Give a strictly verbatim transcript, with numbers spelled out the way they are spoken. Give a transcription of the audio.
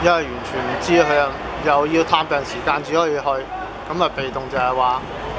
因為完全唔知佢又又要探病時間只可以去，咁啊被動就係話